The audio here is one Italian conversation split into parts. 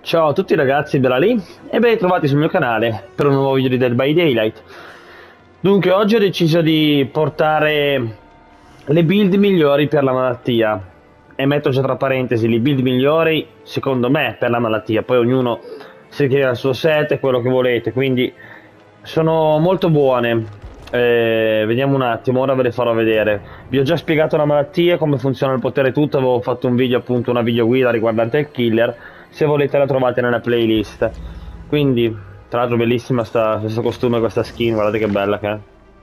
Ciao a tutti ragazzi, Bella lì e ben ritrovati sul mio canale per un nuovo video di Dead by Daylight. Dunque oggi ho deciso di portare le build migliori per la malattia e metto già tra parentesi le build migliori secondo me per la malattia, poi ognuno si crea il suo set e quello che volete, quindi sono molto buone. Vediamo un attimo, ora ve le farò vedere. Vi ho già spiegato la malattia, come funziona il potere tutto, avevo fatto un video appunto, una video guida riguardante il killer, se volete la trovate nella playlist. Quindi, tra l'altro bellissima questo costume, questa skin, guardate che bella che è.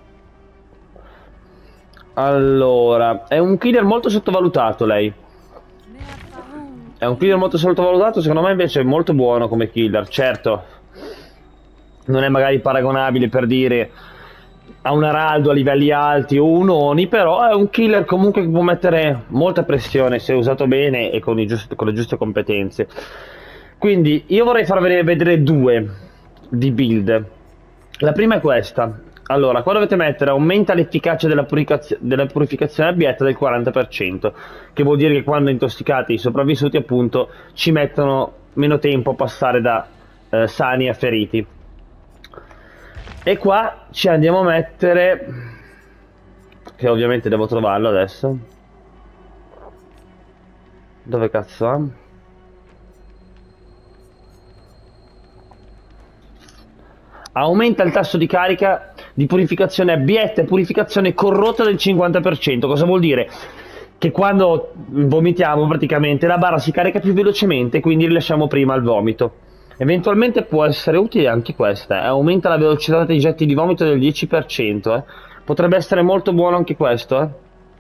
Allora, è un killer molto sottovalutato lei. È un killer molto sottovalutato, secondo me invece è molto buono come killer, certo. Non è magari paragonabile per dire a un Araldo a livelli alti o un Oni, però è un killer comunque che può mettere molta pressione se usato bene e con le giuste competenze. Quindi io vorrei farvi vedere due di build. La prima è questa. Allora, qua dovete mettere aumenta l'efficacia della purificazione abietta del 40%, che vuol dire che quando intossicate i sopravvissuti appunto ci mettono meno tempo a passare da sani a feriti. E qua ci andiamo a mettere, che ovviamente devo trovarlo adesso. Dove cazzo è? Aumenta il tasso di carica di purificazione abietta e purificazione corrotta del 50%. Cosa vuol dire? Che quando vomitiamo praticamente la barra si carica più velocemente, quindi rilasciamo prima il vomito. Eventualmente può essere utile anche questa, aumenta la velocità dei getti di vomito del 10%, potrebbe essere molto buono anche questo,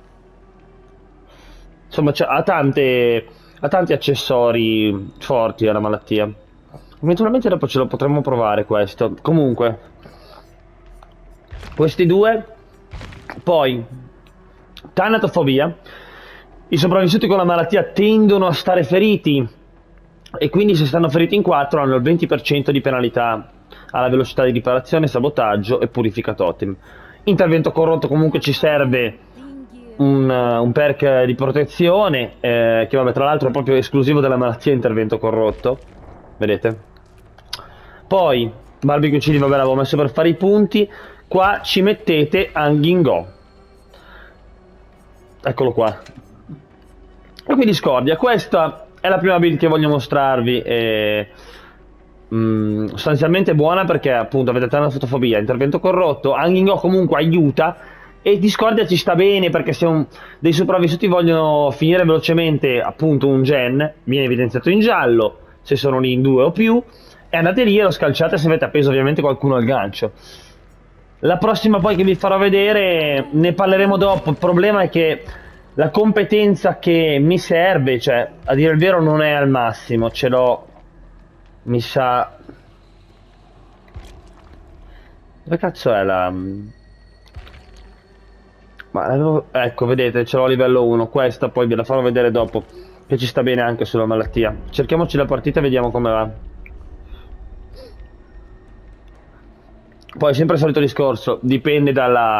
Insomma, ha tanti accessori forti alla malattia. Eventualmente dopo ce lo potremmo provare questo. Comunque, questi due. Poi, tanatofobia. I sopravvissuti con la malattia tendono a stare feriti e quindi se stanno feriti in 4 hanno il 20% di penalità alla velocità di riparazione, sabotaggio e purifica totem. Intervento corrotto comunque ci serve un perk di protezione che vabbè tra l'altro è proprio esclusivo della malattia intervento corrotto, vedete? Poi barbecue chili vabbè l'avevo messo per fare i punti, qua ci mettete Hanging Go, eccolo qua. E qui discordia, questa è la prima build che voglio mostrarvi, sostanzialmente buona perché appunto avete tanta fotofobia, intervento corrotto, Hanging Go comunque aiuta e discordia ci sta bene perché se dei sopravvissuti vogliono finire velocemente appunto un gen, viene evidenziato in giallo, se sono lì in due o più, e andate lì e lo scalciate se avete appeso ovviamente qualcuno al gancio. La prossima poi che vi farò vedere ne parleremo dopo, il problema è che la competenza che mi serve, cioè, a dire il vero non è al massimo, ce l'ho, mi sa... Dove cazzo è la... Ma ecco, vedete, ce l'ho a livello 1, questa poi ve la farò vedere dopo, che ci sta bene anche sulla malattia. Cerchiamoci la partita e vediamo come va. Poi sempre il solito discorso, dipende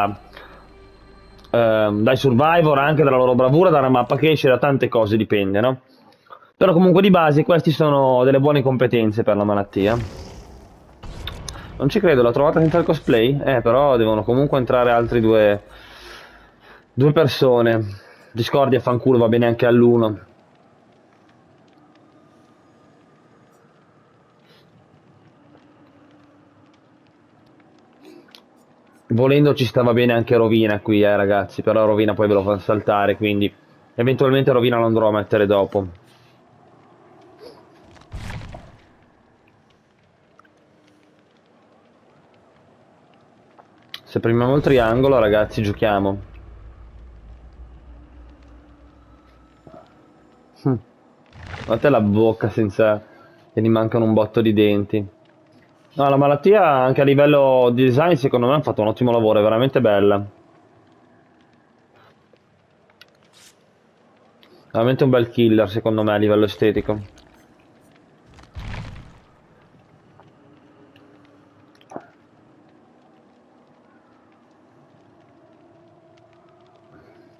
dai survivor, anche dalla loro bravura, dalla mappa che esce, da tante cose dipende, no? Però comunque di base questi sono delle buone competenze per la malattia. Non ci credo, l'ho trovata senza il cosplay? Però devono comunque entrare altri due persone. Discordia fanculo, va bene anche all'1. Volendo ci stava bene anche Rovina qui, ragazzi, però Rovina poi ve lo fa saltare, quindi eventualmente Rovina lo andrò a mettere dopo. Se premiamo il triangolo, ragazzi, giochiamo. Guardate la bocca senza... che gli mancano un botto di denti. No, la malattia anche a livello di design secondo me hanno fatto un ottimo lavoro, è veramente bella. Veramente un bel killer secondo me a livello estetico.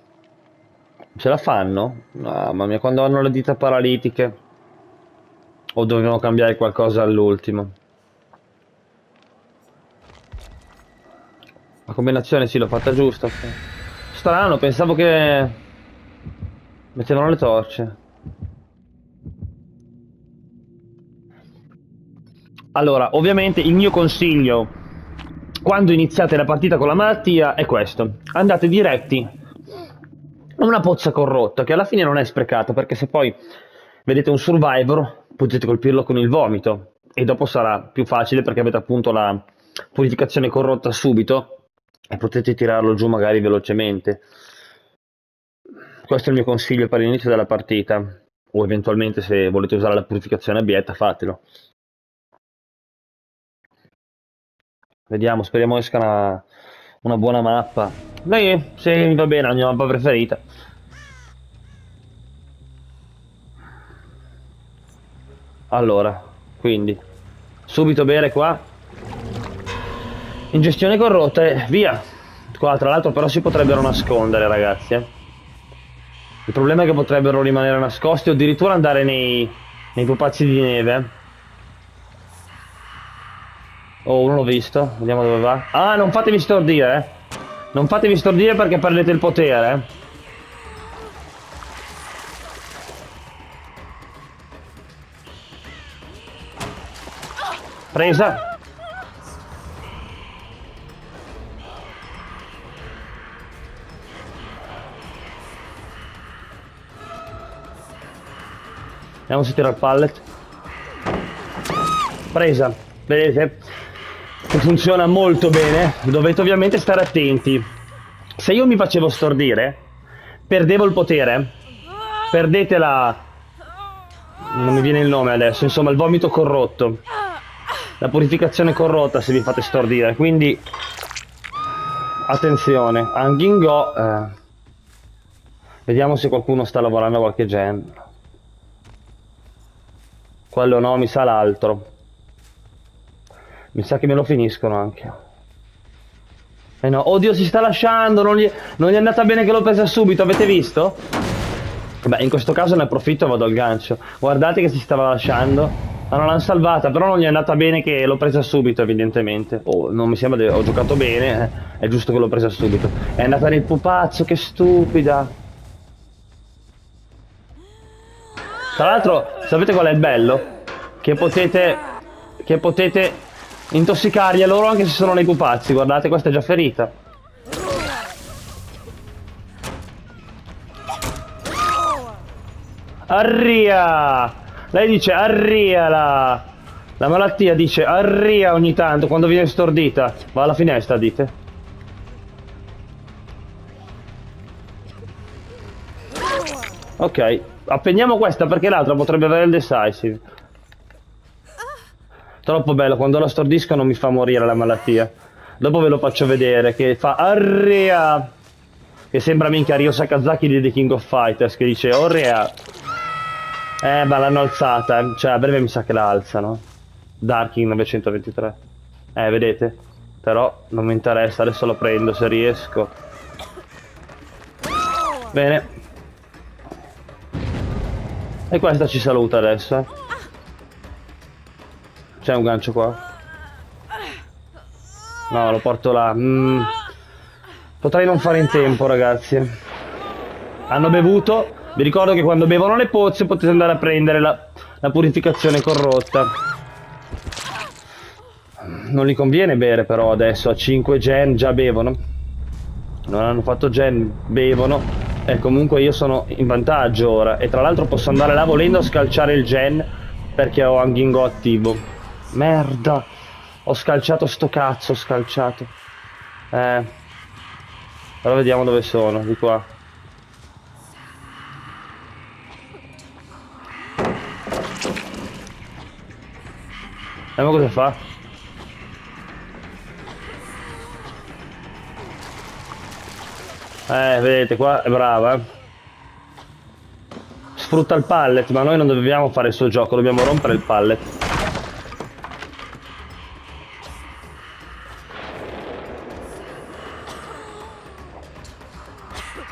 Ce la fanno? Mamma mia, quando hanno le dita paralitiche. O dovevamo cambiare qualcosa all'ultimo? La combinazione sì, l'ho fatta giusta. Strano, pensavo che mettevano le torce. Allora, ovviamente il mio consiglio quando iniziate la partita con la malattia è questo: andate diretti a una pozza corrotta, che alla fine non è sprecata, perché se poi vedete un survivor potete colpirlo con il vomito e dopo sarà più facile perché avete appunto la purificazione corrotta subito e potete tirarlo giù magari velocemente. Questo è il mio consiglio per l'inizio della partita, o eventualmente se volete usare la purificazione abietta fatelo. Vediamo, speriamo esca una buona mappa. Dai, se mi va bene, la mia mappa preferita. Allora, quindi, subito bere qua. Ingestione corrotta e via. Qua tra l'altro però si potrebbero nascondere, ragazzi. Il problema è che potrebbero rimanere nascosti o addirittura andare nei pupazzi di neve. Oh, uno l'ho visto, vediamo dove va. Ah, non fatevi stordire, Non fatevi stordire perché perdete il potere, Presa. Vediamo se tira il pallet. Presa. Vedete? Che funziona molto bene. Dovete ovviamente stare attenti. Se io mi facevo stordire, perdevo il potere. Perdete la... non mi viene il nome adesso. Insomma, il vomito corrotto. La purificazione corrotta se vi fate stordire. Quindi... attenzione. Hanging Go. Vediamo se qualcuno sta lavorando a qualche gen. Quello no, mi sa l'altro. Mi sa che me lo finiscono anche. Eh no, oddio, si sta lasciando, non gli è andata bene che l'ho presa subito, avete visto? Beh, in questo caso ne approfitto e vado al gancio. Guardate che si stava lasciando. Ma non l'hanno salvata, però non gli è andata bene che l'ho presa subito, evidentemente. Oh, non mi sembra che ho giocato bene, È giusto che l'ho presa subito. È andata nel pupazzo, che stupida. Tra l'altro, sapete qual è il bello? Che potete intossicarli a loro anche se sono nei pupazzi. Guardate, questa è già ferita. Arria! Lei dice arria la malattia dice arria ogni tanto quando viene stordita. Va alla finestra, dite. Ok, appeniamo questa perché l'altra potrebbe avere il decisive. Troppo bello, quando la stordiscono mi fa morire la malattia. Dopo ve lo faccio vedere, che fa arrea. Che sembra minchia Ryo Sakazaki di The King of Fighters, che dice orrea. Ma l'hanno alzata, cioè a breve mi sa che la alzano. Darking 923. Vedete? Però non mi interessa, adesso lo prendo se riesco. Bene. E questa ci saluta adesso, C'è un gancio qua? No, lo porto là. Potrei non fare in tempo, ragazzi. Hanno bevuto. Vi ricordo che quando bevono le pozze potete andare a prendere la purificazione corrotta. Non gli conviene bere però adesso, a 5 gen già bevono. Non hanno fatto gen, bevono. E comunque io sono in vantaggio ora. E tra l'altro posso andare là volendo a scalciare il gen perché ho Hanging Go attivo. Merda, ho scalciato sto cazzo, ho scalciato. Però vediamo dove sono, di qua. Vediamo cosa fa. Vedete, qua è brava, Sfrutta il pallet, ma noi non dobbiamo fare il suo gioco, dobbiamo rompere il pallet.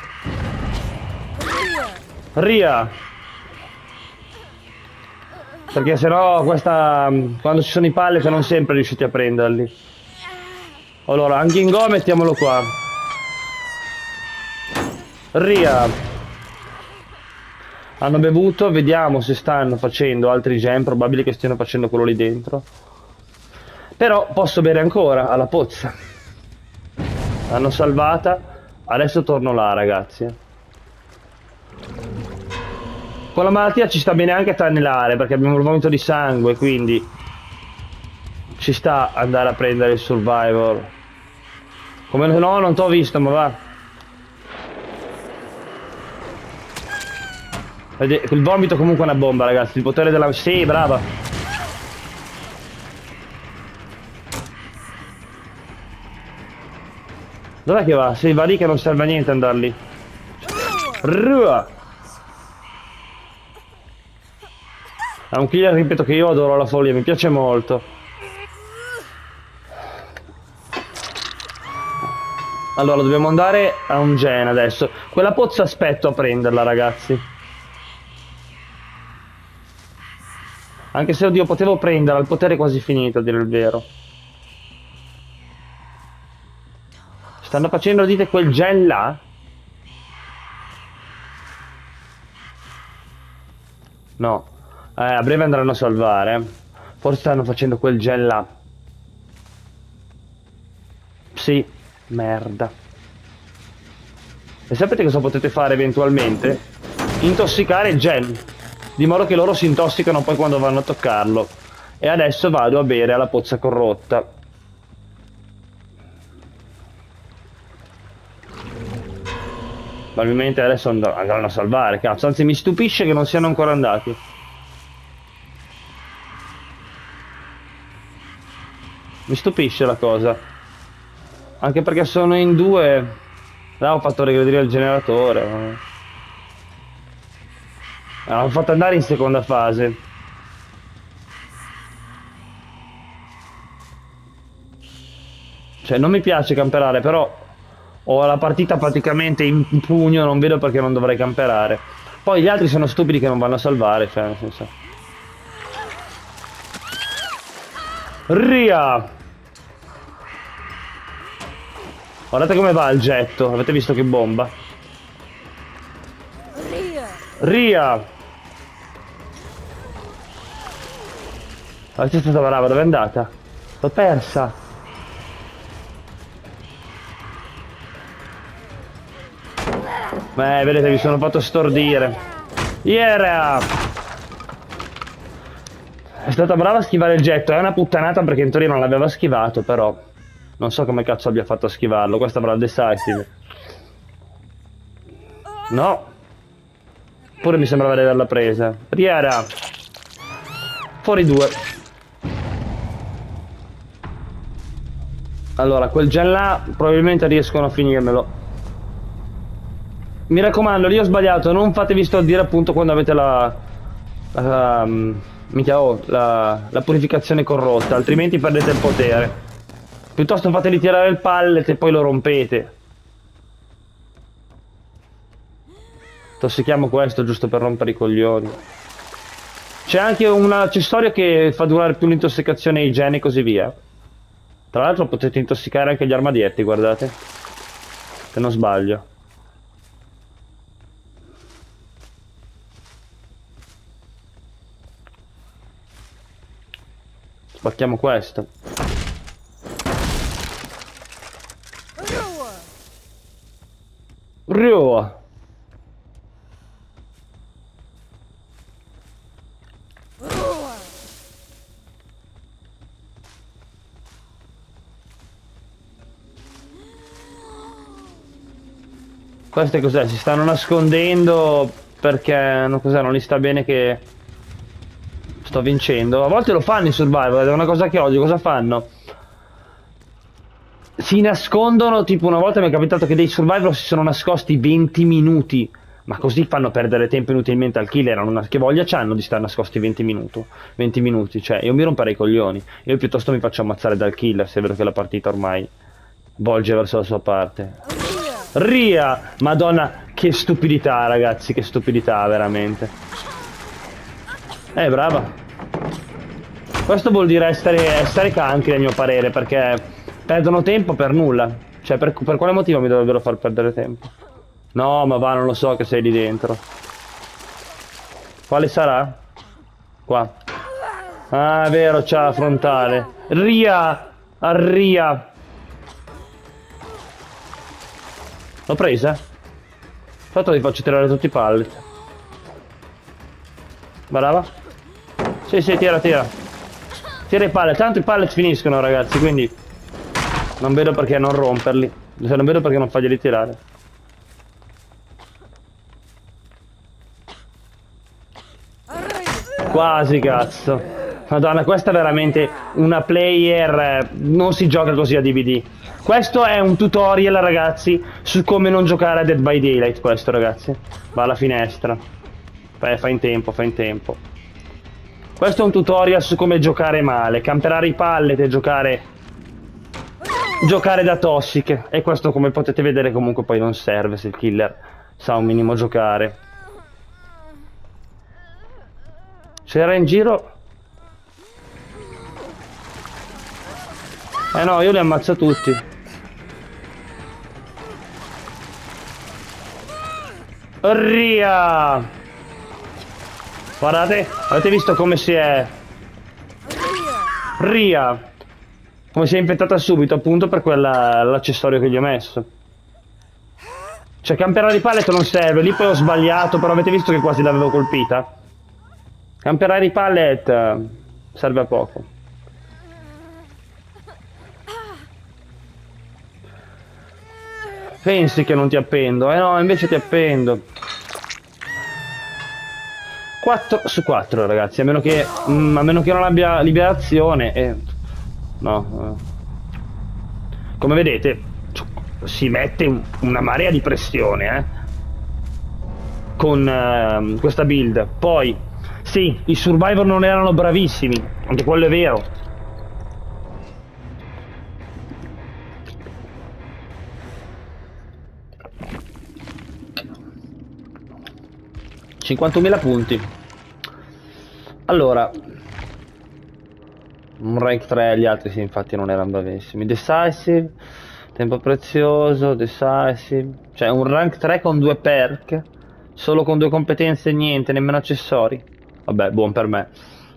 Ria! Perché sennò questa... quando ci sono i pallet non sempre riusciti a prenderli. Allora, anche in go mettiamolo qua. Ria. Hanno bevuto, vediamo se stanno facendo altri gem, probabile che stiano facendo quello lì dentro. Però posso bere ancora, alla pozza. L'hanno salvata, adesso torno là ragazzi. Con la malattia ci sta bene anche tunnelare, perché abbiamo il vomito di sangue, quindi ci sta andare a prendere il survivor. Come no, non t'ho visto, ma va. Il vomito comunque è una bomba, ragazzi. Il potere della... Sì, brava. Dov'è che va? Sì, va lì che non serve a niente andare lì. Rua. È un killer, ripeto, che io adoro la follia, mi piace molto. Allora, dobbiamo andare a un gen adesso. Quella pozza aspetto a prenderla, ragazzi. Anche se, oddio, potevo prenderla, il potere è quasi finito, a dire il vero. Stanno facendo, dite, quel gen là? No. A breve andranno a salvare. Forse stanno facendo quel gen là. Sì. Merda. E sapete cosa potete fare eventualmente? Intossicare il gen. Di modo che loro si intossicano poi quando vanno a toccarlo. E adesso vado a bere alla pozza corrotta. Probabilmente adesso andranno a salvare, cazzo. Anzi, mi stupisce che non siano ancora andati. Mi stupisce la cosa. Anche perché sono in due. Là ho fatto regredire il generatore. L'ho fatto andare in seconda fase. Cioè non mi piace camperare, però ho la partita praticamente in pugno, non vedo perché non dovrei camperare. Poi gli altri sono stupidi che non vanno a salvare, cioè nel senso. Ria! Guardate come va il getto, avete visto che bomba? Ria! È stata brava, dove è andata? L'ho persa! Vedete, mi sono fatto stordire. Yeah! È stata brava a schivare il getto, è una puttanata perché in teoria non l'aveva schivato, però non so come cazzo abbia fatto a schivarlo, questa avrà il decisive. No! Pure mi sembrava di averla presa. Riera! Fuori due. Allora, quel gen là probabilmente riescono a finirmelo. Mi raccomando, lì ho sbagliato, non fatevi stordire appunto quando avete la purificazione corrotta, altrimenti perdete il potere. Piuttosto fateli tirare il pallet e poi lo rompete. Tossichiamo questo giusto per rompere i coglioni. C'è anche un accessorio che fa durare più l'intossicazione ai geni e così via. Tra l'altro potete intossicare anche gli armadietti, guardate. Se non sbaglio. Spacchiamo questo. Rua. Queste cos'è? Si stanno nascondendo perché non gli sta bene che sto vincendo. A volte lo fanno i survivor, è una cosa che odio. Cosa fanno? Si nascondono, tipo una volta mi è capitato che dei survivor si sono nascosti 20 minuti. Ma così fanno perdere tempo inutilmente al killer. Che voglia c'hanno di stare nascosti 20 minuti? 20 minuti, cioè io mi romperei i coglioni. Io piuttosto mi faccio ammazzare dal killer se vedo che la partita ormai volge verso la sua parte. Ria! Madonna, che stupidità, ragazzi, che stupidità, veramente. Brava. Questo vuol dire essere canchi, a mio parere, perché perdono tempo per nulla. Cioè, per quale motivo mi dovrebbero far perdere tempo? No, ma va, non lo so che sei lì dentro. Quale sarà? Qua. Ah, è vero, c'ha la frontale. Ria! Arria! L'ho presa? Tanto ti faccio tirare tutti i pallet. Brava. Sì, sì, tira, tira. Tira i pallet. Tanto i pallet finiscono, ragazzi, quindi non vedo perché non romperli. Cioè, non vedo perché non farglieli tirare. Quasi, cazzo. Madonna, questa è veramente una player. Non si gioca così a DVD. Questo è un tutorial, ragazzi, su come non giocare a Dead by Daylight. Questo, ragazzi. Va alla finestra. Fa in tempo, fa in tempo. Questo è un tutorial su come giocare male. Camperare i pallet e giocare da tossic. E questo, come potete vedere, comunque poi non serve se il killer sa un minimo giocare. C'era in giro. Eh no, io li ammazzo tutti. Ria! Guardate, avete visto come si è... Ria! Come si è infettata subito, appunto per l'accessorio che gli ho messo. Cioè, camperare i pallet non serve. Lì poi ho sbagliato, però avete visto che quasi l'avevo colpita? Camperare i pallet serve a poco. Pensi che non ti appendo? Eh no, invece ti appendo. 4 su 4, ragazzi, a meno che non abbia liberazione. No. Come vedete, si mette una marea di pressione, con questa build. Poi, sì, i survivor non erano bravissimi, anche quello è vero. 51.000 punti. Allora, un rank 3, gli altri sì, infatti non erano bravissimi. Decisive, tempo prezioso, decisive. Cioè un rank 3 con 2 perk, solo con 2 competenze e niente, nemmeno accessori. Vabbè, buon per me.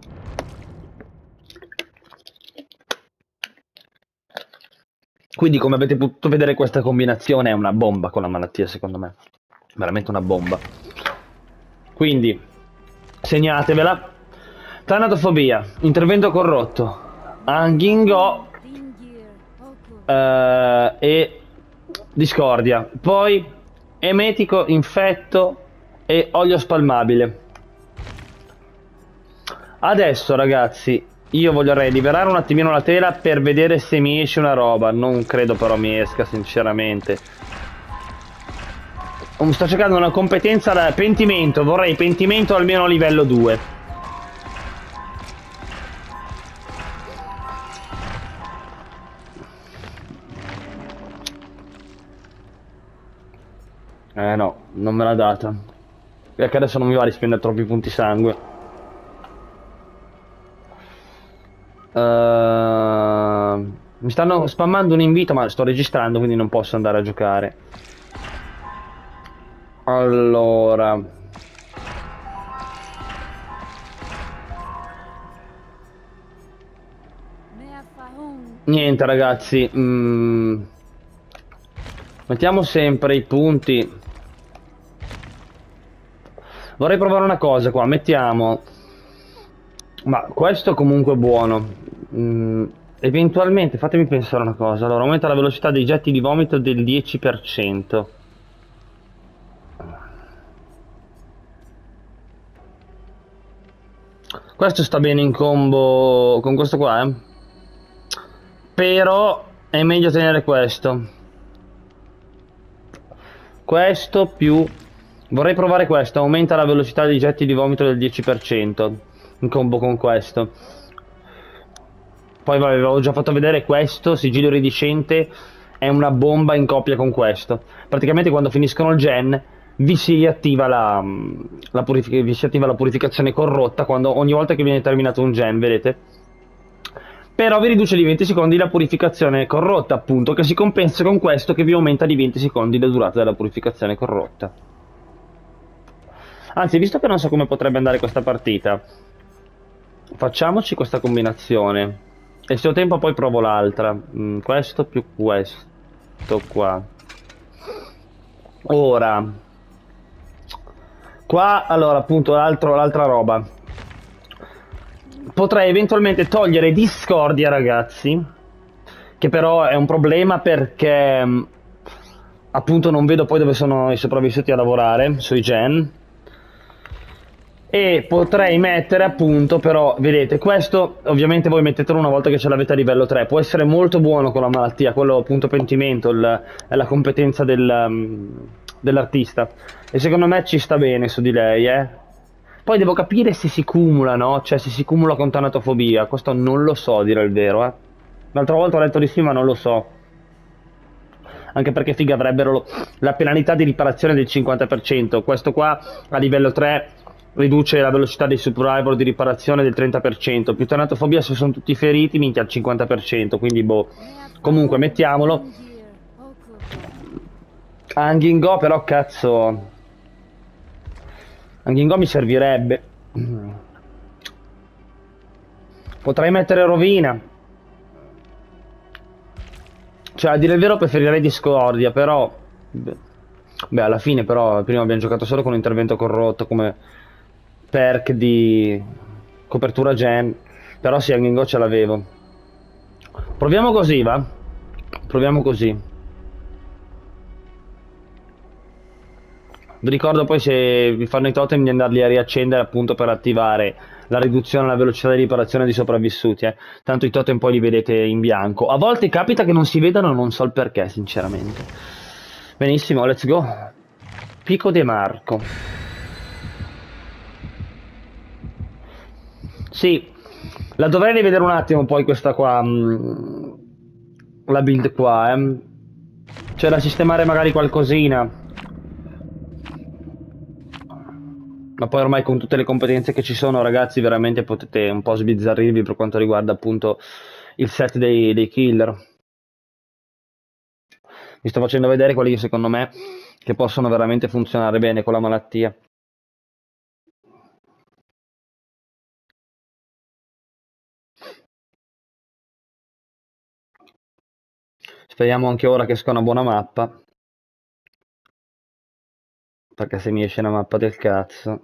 Quindi, come avete potuto vedere, questa combinazione è una bomba con la malattia, secondo me. Veramente una bomba. Quindi, segnatevela. Tanatofobia, intervento corrotto, Anghingo e discordia. Poi, emetico, infetto e olio spalmabile. Adesso, ragazzi, io vorrei liberare un attimino la tela per vedere se mi esce una roba. Non credo però mi esca, sinceramente. Sto cercando una competenza da pentimento. Vorrei pentimento almeno a livello 2. No, non me l'ha data. Perché adesso non mi va di spendere troppi punti sangue. Mi stanno spammando un invito, ma sto registrando, quindi non posso andare a giocare. Allora, niente, ragazzi. Mettiamo sempre i punti. Vorrei provare una cosa qua. Mettiamo, ma questo comunque è buono. Eventualmente fatemi pensare una cosa. Allora, aumenta la velocità dei getti di vomito del 10%. Questo sta bene in combo con questo qua, Però è meglio tenere questo. Questo più... Vorrei provare questo. Aumenta la velocità dei getti di vomito del 10% in combo con questo. Poi vabbè, avevo già fatto vedere questo, sigillo iridescente, è una bomba in coppia con questo. Praticamente quando finiscono il gen vi si attiva la purificazione corrotta ogni volta che viene terminato un gen, vedete? Però vi riduce di 20 secondi la purificazione corrotta, appunto, che si compensa con questo che vi aumenta di 20 secondi la durata della purificazione corrotta. Anzi, visto che non so come potrebbe andare questa partita, facciamoci questa combinazione. E se ho tempo poi provo l'altra. Questo più questo qua. Ora. Qua, allora, appunto, l'altra roba. Potrei eventualmente togliere Discordia, ragazzi. Che però è un problema perché appunto non vedo poi dove sono i sopravvissuti a lavorare, sui gen. E potrei mettere appunto, però, vedete, questo ovviamente voi mettetelo una volta che ce l'avete a livello 3. Può essere molto buono con la malattia, quello appunto pentimento, è la competenza dell'artista. E secondo me ci sta bene su di lei, eh. Poi devo capire se si cumula, no? Cioè se si cumula con tanatofobia. Questo non lo so, a dire il vero, eh. L'altra volta ho letto di sì, ma non lo so. Anche perché figa avrebbero la penalità di riparazione del 50%. Questo qua a livello 3 riduce la velocità dei survivor di riparazione del 30%. Più tanatofobia se sono tutti feriti, minchia al 50%. Quindi boh. Comunque mettiamolo. Angingo però cazzo. Angingo mi servirebbe. Potrei mettere rovina. Cioè, a dire il vero preferirei Discordia, però. Beh, alla fine, però, prima abbiamo giocato solo con intervento corrotto come perk di copertura gen. Però sì, Angingo ce l'avevo. Proviamo così, va? Proviamo così. Vi ricordo poi se vi fanno i totem di andarli a riaccendere appunto per attivare la riduzione alla velocità di riparazione dei sopravvissuti, eh. Tanto i totem poi li vedete in bianco. A volte capita che non si vedano, non so il perché, sinceramente. Benissimo, let's go. Pico de Marco. Sì, la dovrei rivedere un attimo poi questa qua, la build qua, eh. C'è da sistemare magari qualcosina. Ma poi ormai con tutte le competenze che ci sono, ragazzi, veramente potete un po' sbizzarrirvi per quanto riguarda appunto il set dei killer. Vi sto facendo vedere quelli secondo me che possono veramente funzionare bene con la malattia. Speriamo anche ora che esca una buona mappa. Perché se mi esce una mappa del cazzo.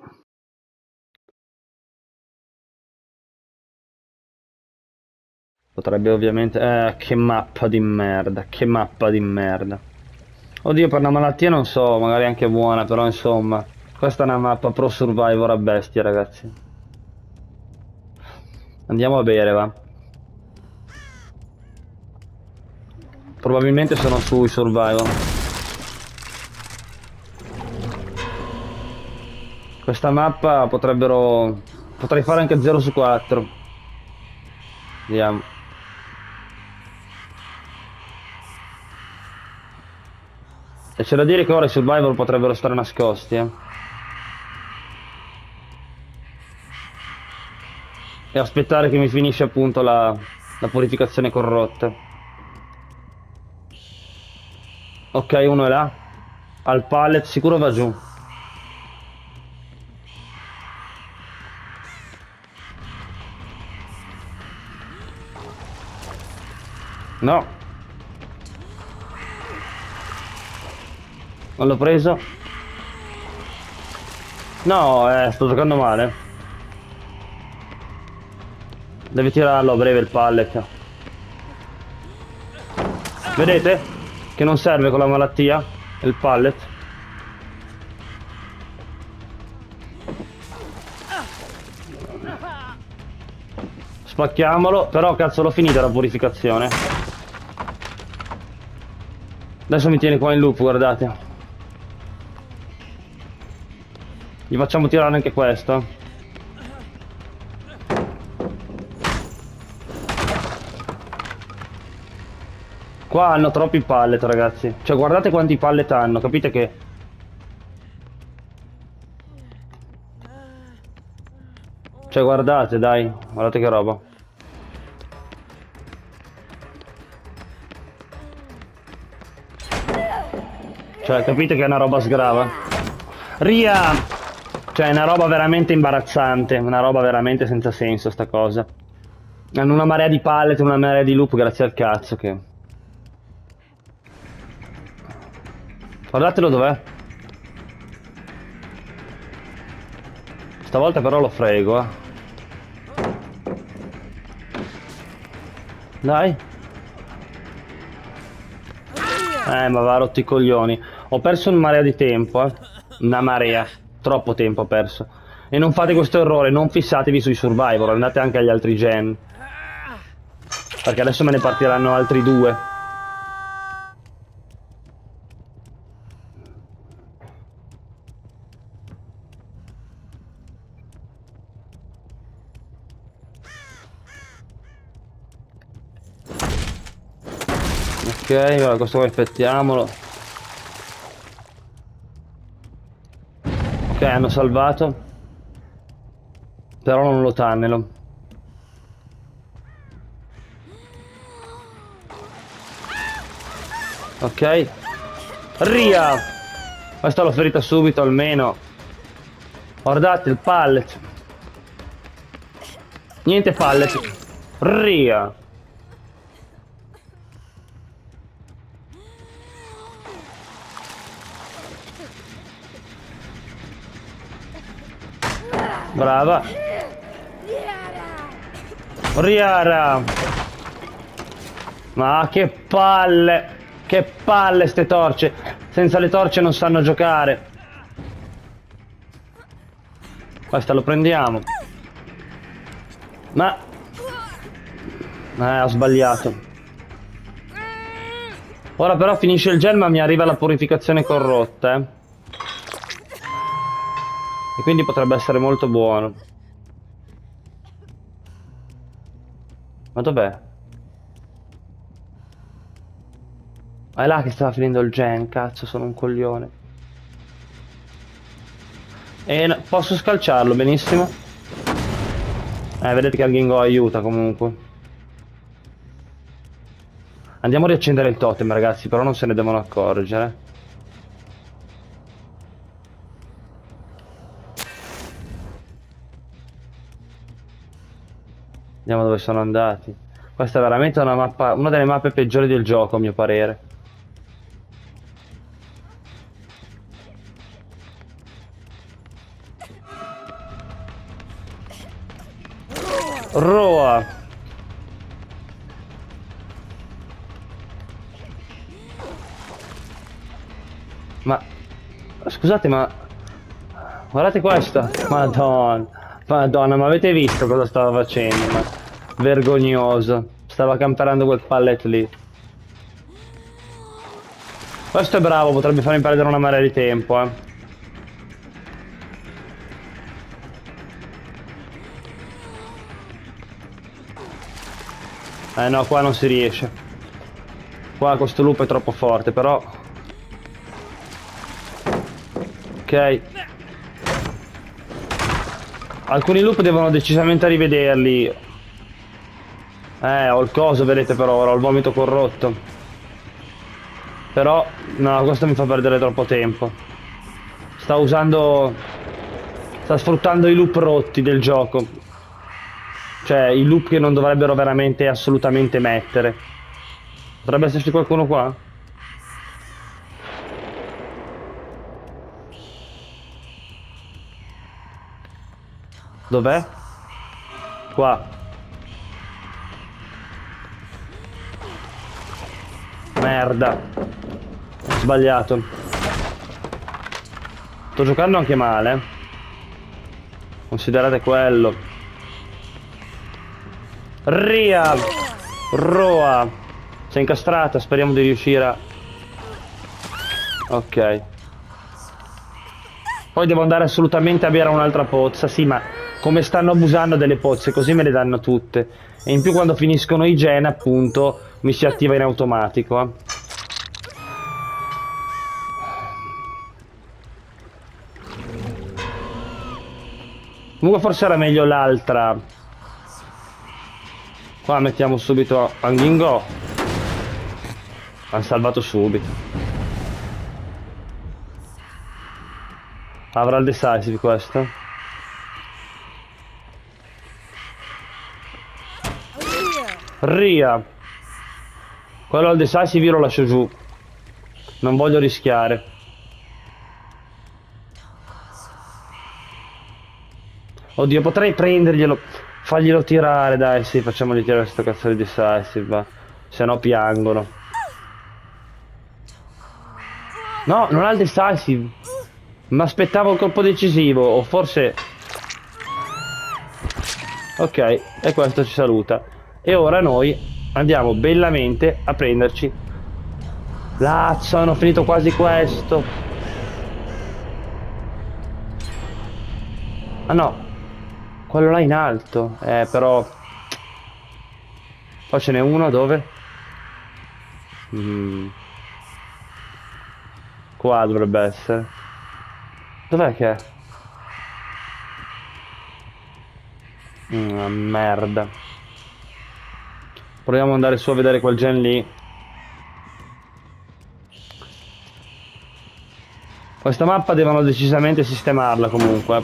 Potrebbe ovviamente. Che mappa di merda. Che mappa di merda. Oddio, per una malattia non so, magari anche buona, però insomma. Questa è una mappa pro survivor a bestia, ragazzi. Andiamo a bere, va. Probabilmente sono sui survivor. Questa mappa potrebbero. Potrei fare anche 0 su 4. Vediamo. E c'è da dire che ora i survivor potrebbero stare nascosti, eh. E aspettare che mi finisce appunto la purificazione corrotta. Ok, uno è là. Al pallet, sicuro va giù. No. Non l'ho preso. No, sto giocando male. Devi tirarlo a breve il pallet. Vedete? Che non serve con la malattia. Il pallet. Spacchiamolo. Però cazzo l'ho finita la purificazione. Adesso mi tiene qua in loop, guardate. Gli facciamo tirare anche questo. Qua hanno troppi pallet, ragazzi. Cioè, guardate quanti pallet hanno, capite che. Cioè, guardate, dai. Guardate che roba. Cioè, capite che è una roba sgrava? Ria! Cioè, è una roba veramente imbarazzante. Una roba veramente senza senso, sta cosa. Hanno una marea di pallet, una marea di loop, grazie al cazzo che... Guardatelo dov'è. Stavolta però lo frego, eh. Dai. Ma va rotti i coglioni. Ho perso una marea di tempo, eh. Una marea. Troppo tempo ho perso. E non fate questo errore, non fissatevi sui Survivor, andate anche agli altri gen. Perché adesso me ne partiranno altri 2. Ok, allora questo qua aspettiamolo. Ok, hanno salvato. Però non lo tannelo. Ok. Ria! Questa l'ho ferita subito almeno. Guardate il pallet. Niente pallet. Ria! Brava. Riara. Ma che palle. Che palle ste torce. Senza le torce non sanno giocare. Questa lo prendiamo. Ma... ho sbagliato. Ora però finisce il gel ma mi arriva la purificazione corrotta, eh. E quindi potrebbe essere molto buono. Ma dov'è? Ma è là che stava finendo il gen, cazzo, sono un coglione. E no, posso scalciarlo, benissimo. Vedete che il Gingo aiuta comunque. Andiamo a riaccendere il totem, ragazzi, però non se ne devono accorgere. Vediamo dove sono andati. Questa è veramente una mappa, una delle mappe peggiori del gioco, a mio parere. Roa. Ma scusate, ma guardate questa. Madonna. Madonna, ma avete visto cosa stava facendo? Ma... vergognoso. Stava camperando quel pallet lì. Questo è bravo, potrebbe farmi perdere una marea di tempo, eh. No, qua non si riesce. Qua questo loop è troppo forte, però... Ok. Alcuni loop devono decisamente rivederli. Ho il coso, vedete, però ora ho il vomito corrotto. Però, no, questo mi fa perdere troppo tempo. Sta sfruttando i loop rotti del gioco. Cioè, i loop che non dovrebbero veramente assolutamente mettere. Potrebbe esserci qualcuno qua? Dov'è? Qua. Merda. Sbagliato. Sto giocando anche male. Considerate quello. Ria. Roa. Si è incastrata, speriamo di riuscire a... Ok. Poi devo andare assolutamente a bere un'altra pozza. Sì, ma come stanno abusando delle pozze, così me le danno tutte. E in più quando finiscono i gen, appunto, mi si attiva in automatico, eh. Comunque forse era meglio l'altra. Qua mettiamo subito Angingo. Hanno salvato subito. Avrà il decisive questo. Ria. Quello al decisive io lo lascio giù. Non voglio rischiare. Oddio, potrei prenderglielo. Farglielo tirare, dai, sì, facciamogli tirare questo cazzo di decisive, va. Se no piangono. No, non ha il decisive. Mi aspettavo il colpo decisivo, o forse... Ok, e questo ci saluta. E ora noi andiamo bellamente a prenderci... Lazzo, hanno finito quasi questo. Ah no, quello là in alto. Però... Poi ce n'è uno dove? Qua dovrebbe essere. Dov'è che è? Merda. Proviamo ad andare su a vedere quel gen lì. Questa mappa devono decisamente sistemarla comunque,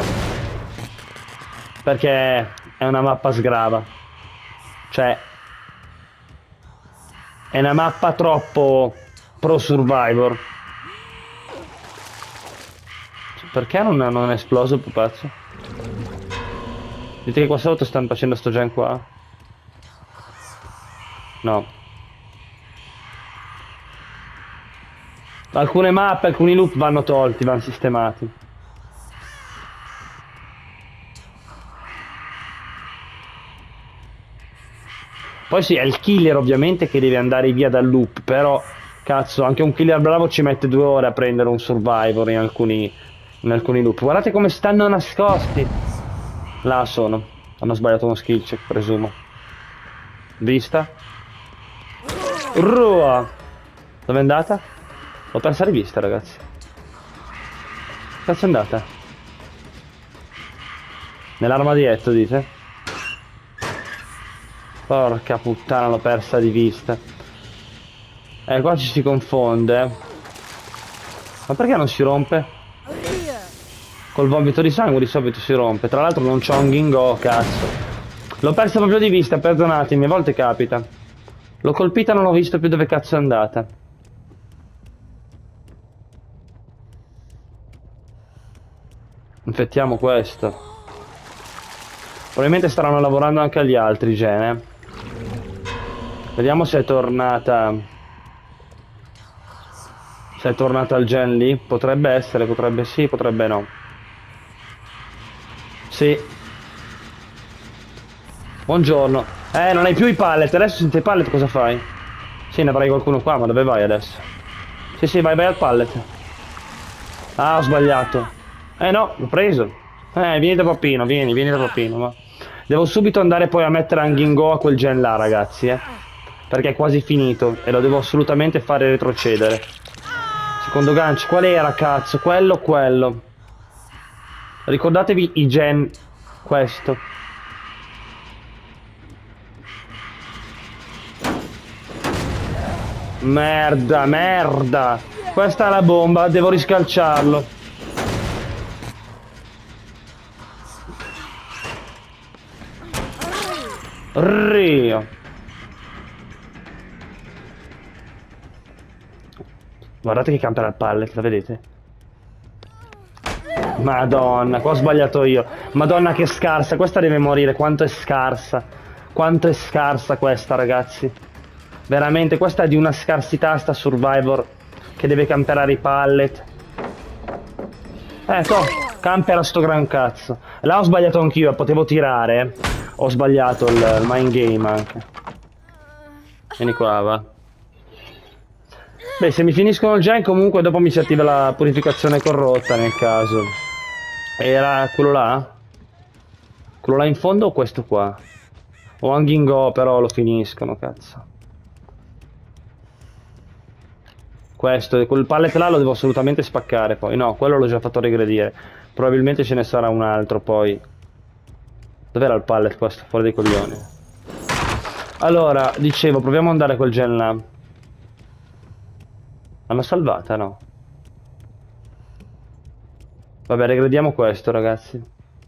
perché è una mappa sgrava. Cioè, è una mappa troppo pro survivor. Perché non è esploso il pupazzo? Dite che qua sotto stanno facendo sto gen qua? No. Alcune mappe, alcuni loop vanno tolti, vanno sistemati. Poi sì, è il killer ovviamente che deve andare via dal loop, però cazzo, anche un killer bravo ci mette 2 ore a prendere un survivor in alcuni loop. Guardate come stanno nascosti. Là sono. Hanno sbagliato uno skill check, presumo. Vista. Rua. Dove è andata? L'ho persa di vista, ragazzi. Cazzo è andata? Nell'armadietto, dite? Porca puttana, l'ho persa di vista. Qua ci si confonde. Ma perché non si rompe? Col vomito di sangue di solito si rompe. Tra l'altro non c'ho un Gingo, cazzo. L'ho persa proprio di vista, perdonatemi, a volte capita. L'ho colpita, non ho visto più dove cazzo è andata. Infettiamo questo. Probabilmente staranno lavorando anche agli altri gene. Vediamo se è tornata. Se è tornata al gen lì. Potrebbe essere, potrebbe sì, potrebbe no. Sì. Buongiorno. Non hai più i pallet. Adesso senza i pallet cosa fai? Sì, ne avrai qualcuno qua, ma dove vai adesso? Sì, vai al pallet. Ah, ho sbagliato. No, l'ho preso. Vieni da Pappino, vieni da Pappino, va. Devo subito andare poi a mettere Angingo a quel gen là, ragazzi, perché è quasi finito e lo devo assolutamente fare retrocedere. Secondo gancio, qual era, cazzo? Quello o quello? Ricordatevi i gen. Questo. Merda. Questa è la bomba, devo riscalciarlo. Rio. Guardate che camperà il pallet, la vedete? Madonna, qua ho sbagliato io. Madonna che scarsa, questa deve morire, quanto è scarsa. Quanto è scarsa questa, ragazzi. Veramente, questa è di una scarsità sta Survivor, che deve camperare i pallet. Campera sto gran cazzo. Là ho sbagliato anch'io, potevo tirare, Ho sbagliato il mind game anche. Vieni qua, va. Beh, se mi finiscono il gen comunque dopo mi si attiva la purificazione corrotta nel caso. Era quello là? Quello là in fondo o questo qua? O Angingo però lo finiscono, cazzo. Questo, quel pallet là lo devo assolutamente spaccare poi. No, quello l'ho già fatto regredire. Probabilmente ce ne sarà un altro poi. Dov'era il pallet questo? Fuori dei coglioni. Allora, dicevo, proviamo ad andare a quel gen là. L'hanno salvata, no? Vabbè, regrediamo questo, ragazzi.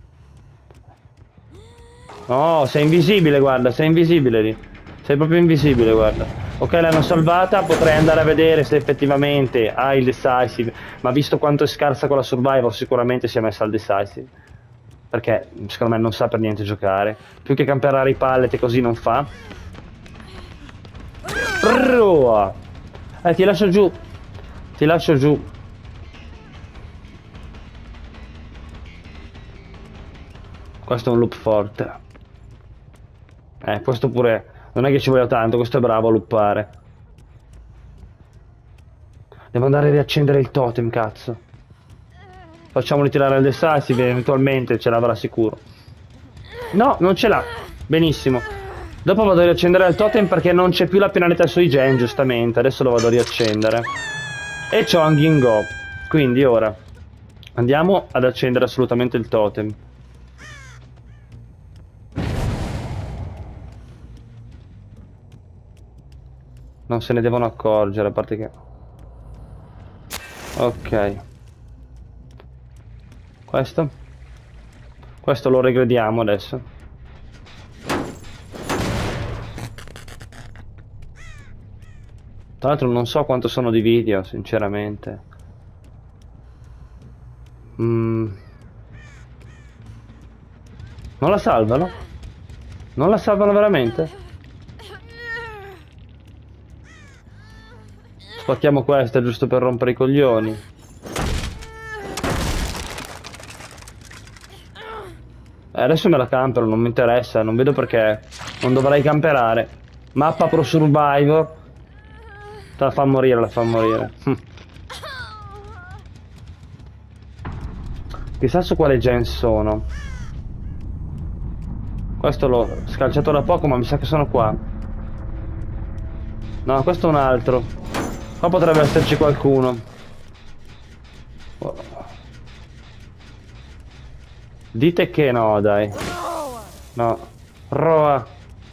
Oh, sei invisibile, guarda, sei invisibile lì. Sei proprio invisibile, guarda. Ok, l'hanno salvata, potrei andare a vedere se effettivamente ha il decisive, ma visto quanto è scarsa con la survival, sicuramente si è messa al decisive. Perché, secondo me, non sa per niente giocare. Più che camperare i pallet e così non fa. Rua! Ti lascio giù. Ti lascio giù. Questo è un loop forte. Questo pure... Non è che ci voglia tanto, questo è bravo a loopare. Devo andare a riaccendere il totem, cazzo. Facciamoli tirare al decisive, eventualmente ce l'avrà sicuro. No, non ce l'ha. Benissimo. Dopo vado a riaccendere il totem perché non c'è più la penalità sui gen, giustamente. Adesso lo vado a riaccendere. E c'ho Hanging Go. Quindi ora andiamo ad accendere assolutamente il totem. Non se ne devono accorgere, a parte che... Ok. Questo lo regrediamo adesso. Tra l'altro non so quanto sono di video, sinceramente. Non la salvano? Non la salvano veramente? Spacchiamo questa giusto per rompere i coglioni. Adesso me la campero, non mi interessa, non vedo perché non dovrei camperare. Mappa pro survivor. La fa morire, la fa morire. Chissà su quale gen sono. Questo l'ho scalciato da poco, ma mi sa che sono qua. No, questo è un altro. Qua potrebbe esserci qualcuno. Dite che no, dai. No. Roa.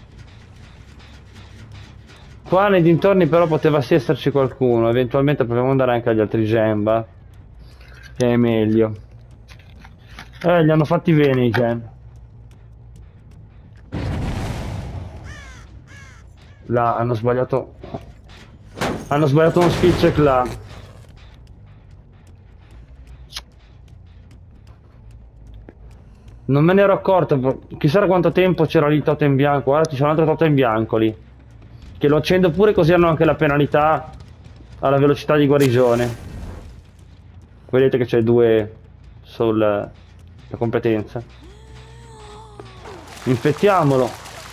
Qua nei dintorni però poteva sì esserci qualcuno. Eventualmente proviamo ad andare anche agli altri gemba. Che è meglio. Li hanno fatti bene i gen. Là, hanno sbagliato. Hanno sbagliato uno skill check là. Non me ne ero accorto. Chissà da quanto tempo c'era lì il totem bianco. Guarda, ci sono un altro totem bianco lì. Che lo accendo pure così hanno anche la penalità alla velocità di guarigione. Vedete che c'è 2 sulla competenza. Infettiamolo.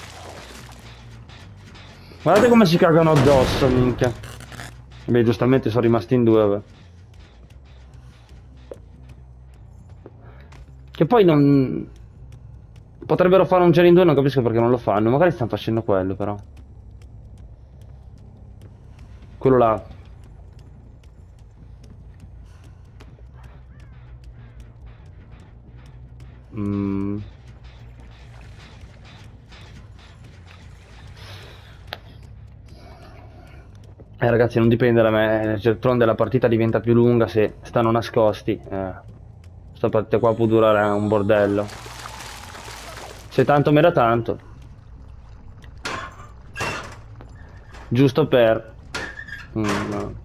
Guardate come si cagano addosso, minchia. Beh, giustamente sono rimasti in 2, vabbè. Che poi non... Potrebbero fare un giro in 2, non capisco perché non lo fanno. Magari stanno facendo quello, però. Quello là. Ragazzi, non dipende da me. D'altronde la partita diventa più lunga se stanno nascosti. Questa partita qua può durare un bordello. Se tanto me da tanto. Giusto per... no.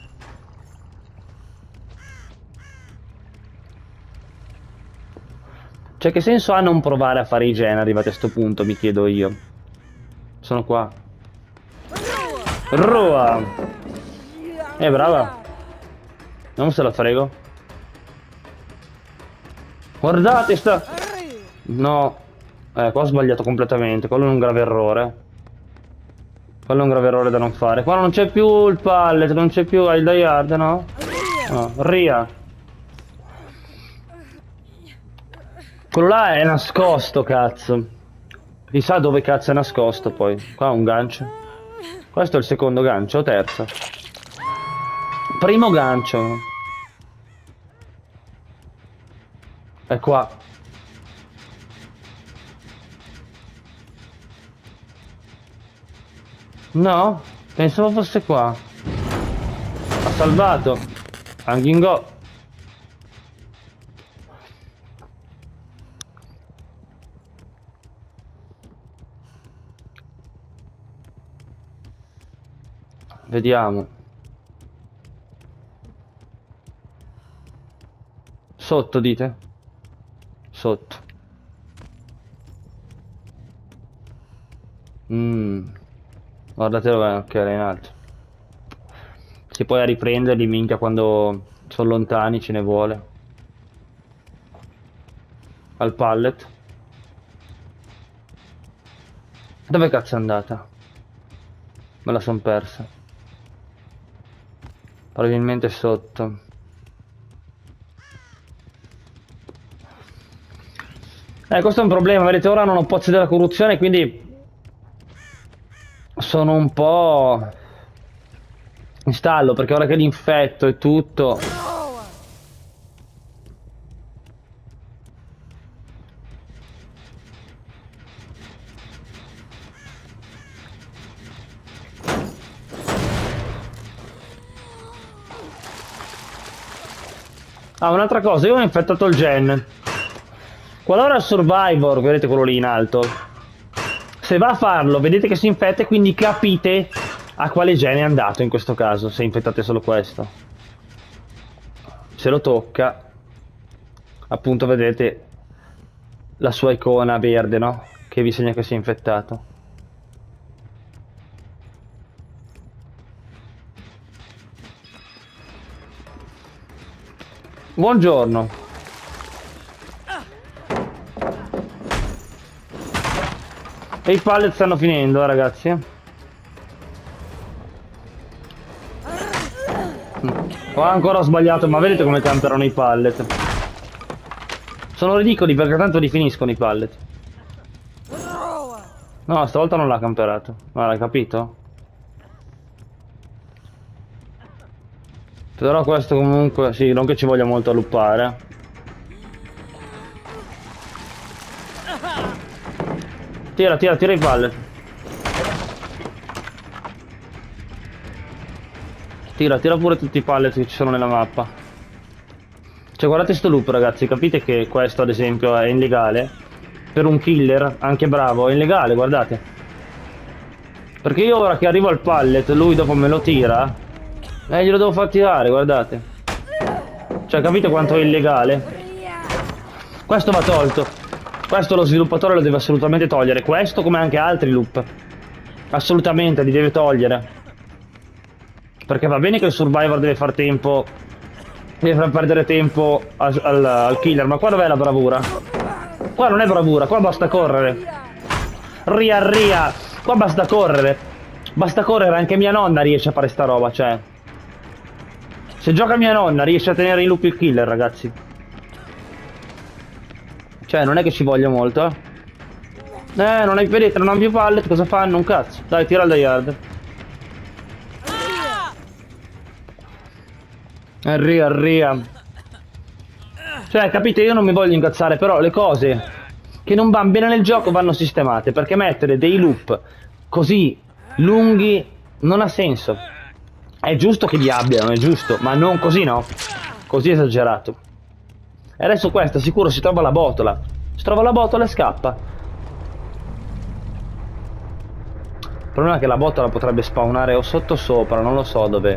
Cioè, che senso ha non provare a fare i gen arrivati a sto punto, mi chiedo io. Sono qua. Roa! Brava. Non se la frego. Guardate sta... No. Qua ho sbagliato completamente. Quello è un grave errore. Quello è un grave errore da non fare. Qua non c'è più il pallet, non c'è più il die hard, no? No, Ria. Quello là è nascosto, cazzo. Chissà dove cazzo è nascosto poi. Qua un gancio. Questo è il secondo gancio, o terzo? Primo gancio. È qua. No? Pensavo fosse qua. Ha salvato. Hanging Go. Vediamo. Sotto dite? Sotto. Guardate dove, ok, era in alto. Si poi a riprenderli, minchia, quando sono lontani ce ne vuole. Al pallet. Dove cazzo è andata? Me la son persa. Probabilmente sotto. Questo è un problema, vedete, ora non ho pozzi della corruzione, quindi sono un po' in stallo, perché ora che li infetto e tutto. Ah, un'altra cosa, io ho infettato il gen. Qualora il survivor, vedete quello lì in alto, se va a farlo, vedete che si infetta e quindi capite a quale gene è andato in questo caso, se infettate solo questo. Se lo tocca, appunto vedete la sua icona verde, no? Che vi segna che si è infettato. Buongiorno. E i pallet stanno finendo, ragazzi. Ho ancora sbagliato, ma vedete come camperano i pallet. Sono ridicoli perché tanto li finiscono i pallet. No, stavolta non l'ha camperato. Ma l'hai capito? Però questo comunque, sì, non che ci voglia molto a luppare. Tira i pallet. Tira pure tutti i pallet che ci sono nella mappa. Cioè, guardate sto loop, ragazzi, capite che questo, ad esempio, è illegale? Per un killer, anche bravo, è illegale, guardate. Perché io ora che arrivo al pallet, lui dopo me lo tira, glielo devo far tirare, guardate. Cioè, capite quanto è illegale? Questo va tolto. Questo lo sviluppatore lo deve assolutamente togliere. Questo come anche altri loop. Assolutamente li deve togliere. Perché va bene che il survivor deve far tempo, deve far perdere tempo al killer. Ma qua dov'è la bravura? Qua non è bravura, qua basta correre. Ria. Qua basta correre. Basta correre, anche mia nonna riesce a fare sta roba, cioè. Se gioca mia nonna riesce a tenere in loop il killer, ragazzi. Cioè, non è che ci voglia molto, non hai, vedete, non hanno più pallet, cosa fanno? Un cazzo. Dai, tira al yard. Ria. Cioè, capite, io non mi voglio incazzare, però le cose che non vanno bene nel gioco vanno sistemate, perché mettere dei loop così lunghi non ha senso. È giusto che li abbiano, è giusto, ma non così, no? Così esagerato. E adesso questa sicuro si trova la botola. Si trova la botola e scappa. Il problema è che la botola potrebbe spawnare o sotto o sopra, non lo so dove.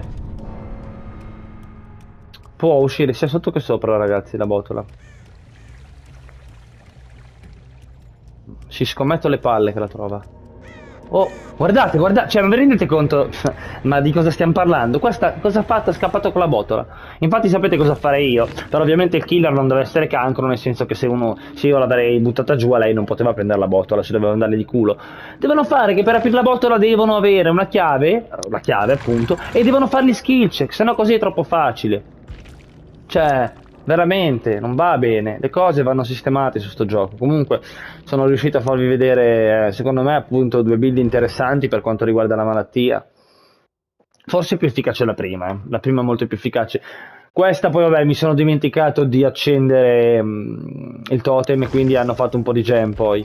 Può uscire sia sotto che sopra, ragazzi, la botola. Ci scommetto le palle che la trova. Oh, guardate, cioè, ma vi rendete conto? Ma di cosa stiamo parlando? Questa cosa ha fatto? Ha scappato con la botola. Infatti sapete cosa farei io? Però ovviamente il killer non deve essere cancro, nel senso che se io la darei buttata giù a lei non poteva prendere la botola, ci doveva andare di culo. Devono fare che per aprire la botola devono avere una chiave, la chiave appunto, e devono fargli skill check, sennò così è troppo facile. Cioè, veramente, non va bene. Le cose vanno sistemate su sto gioco. Comunque, sono riuscito a farvi vedere, secondo me, appunto, due build interessanti per quanto riguarda la malattia. Forse più efficace la prima, La prima è molto più efficace. Questa poi, vabbè, mi sono dimenticato di accendere il totem e quindi hanno fatto un po' di gem poi.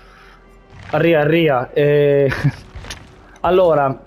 Ria. Allora...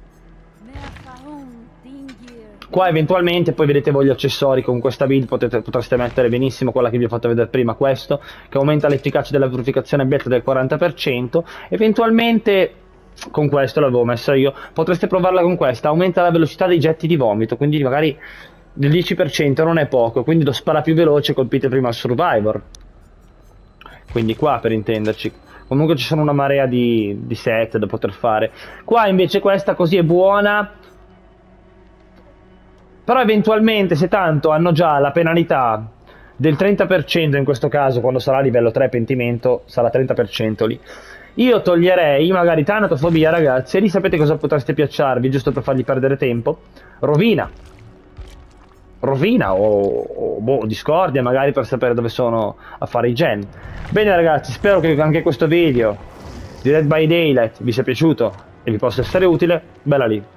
Qua eventualmente poi vedete voi gli accessori, con questa build potreste mettere benissimo quella che vi ho fatto vedere prima, questo che aumenta l'efficacia della purificazione beta del 40%, eventualmente con questo l'avevo messa io. Potreste provarla con questa, aumenta la velocità dei getti di vomito, quindi magari del 10% non è poco, quindi lo spara più veloce, colpite prima il survivor. Quindi qua, per intenderci. Comunque ci sono una marea di set da poter fare. Qua invece questa così è buona, però eventualmente se tanto hanno già la penalità del 30%, in questo caso quando sarà livello 3 pentimento sarà 30% lì. Io toglierei magari tanatofobia, ragazzi, e lì sapete cosa potreste piacciarvi, giusto per fargli perdere tempo? Rovina. Rovina o boh, discordia magari, per sapere dove sono a fare i gen. Bene ragazzi, spero che anche questo video di Dead by Daylight vi sia piaciuto e vi possa essere utile. Bella lì.